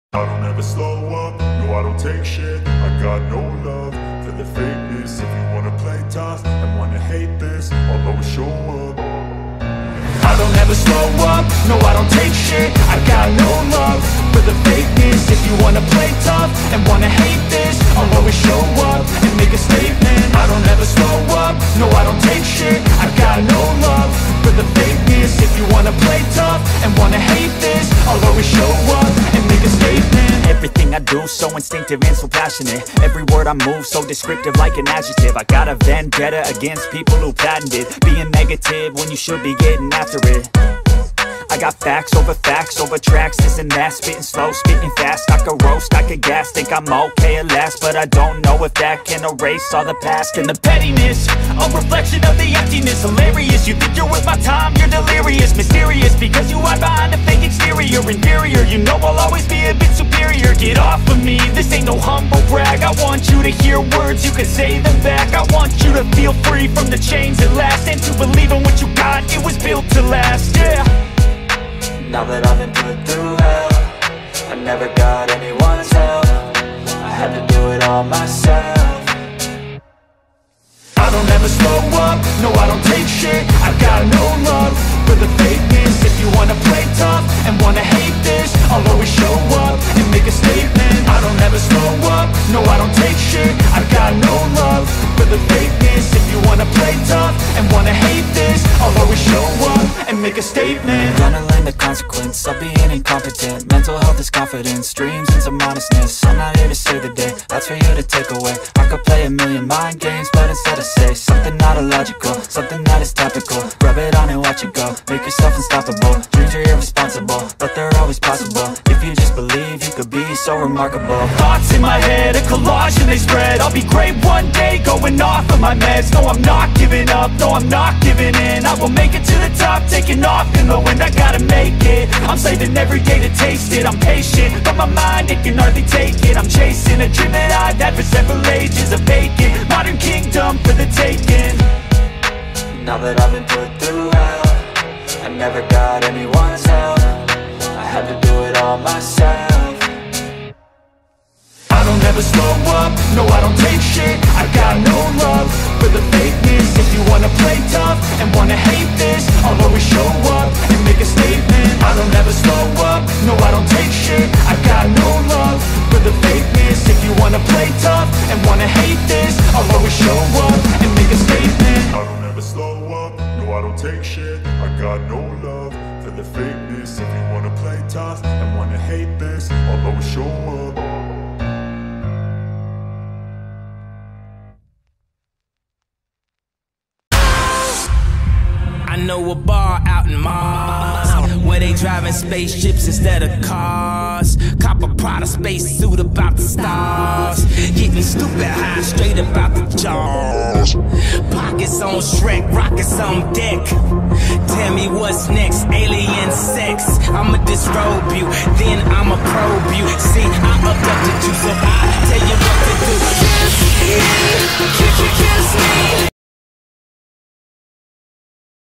I don't ever slow up, no I don't take shit. I got no love for the fakeness. If you wanna play tough and wanna hate this, I'll always show up. I don't ever slow up, no I don't take shit. I got no love for the fakeness. If you wanna play tough and wanna hate this, I'll always show up and make a statement. I don't ever slow up, no I don't take shit. I got no love for the fakeness. If you wanna play tough and wanna hate this, I'll always show up and make a statement. Everything I do so instinctive and so passionate. Every word I move so descriptive like an adjective. I got a vendetta against people who patented being negative when you should be getting after it. I got facts over tracks, this and that. Spitting slow, spitting fast. I could roast, I could gas. Think I'm okay at last, but I don't know if that can erase all the past. And the pettiness, a reflection of the emptiness. Hilarious, you think you're worth my time, you're delirious. Mysterious, because you hide behind a fake exterior. Inferior, you know I'll always be a bit superior. Get off of me, this ain't no humble brag. I want you to hear words, you can say them back. I want you to feel free from the chains at last, and to believe in what you got, it was built to last, yeah. Now that I've been put through hell, I never got anyone's help. I had to do it all myself. I don't ever slow up, no I don't take shit. I got no love for the fakeness. If you wanna play tough and wanna hate this, I'll always show up and make a statement. I don't ever slow up, no I don't take shit. I got no love for the fakeness. If you wanna play tough and wanna hate this, I'll always show up and make a statement. Gonna learn the consequence of being incompetent. Mental health is confidence, dreams and some honestness. I'm not here to save the day, that's for you to take away. I could play a million mind games, but instead I say something not illogical, something that is topical. Rub it on and watch it go, make yourself unstoppable. Dreams are irresponsible, but they're always possible. If you just believe, you could be so remarkable. Thoughts in my head, a collage and they spread. I'll be great one day, going off of my meds. No, I'm not giving up, no, I'm not giving in. I will make it to the top, taking off in the wind. I gotta make it, I'm saving every day to taste it. I'm patient, but my mind, it can hardly take it. I'm chasing a dream that I've had for several ages. A vacant, modern kingdom for the taking. Now that I've been put through hell, I never got anyone's help. I had to do it all myself. I don't ever slow up, no I don't take shit. I got no love for the fakeness. If you wanna play tough and wanna hate this, I'll always show up and make a statement. I don't ever slow up, no I don't take shit. I got no love for the fakeness. If you wanna play tough and wanna hate this, I'll always show up and make a statement. I don't ever slow up, no I don't take shit. I got no love for the fakeness. If you wanna play tough and wanna hate this, I'll always show up. I know a bar out in Mars where they driving spaceships instead of cars. Cop a Prada space suit about the stars. Getting stupid high straight about the jaws. Pockets on Shrek, rockets on deck. Tell me what's next, alien sex. I'ma disrobe you, then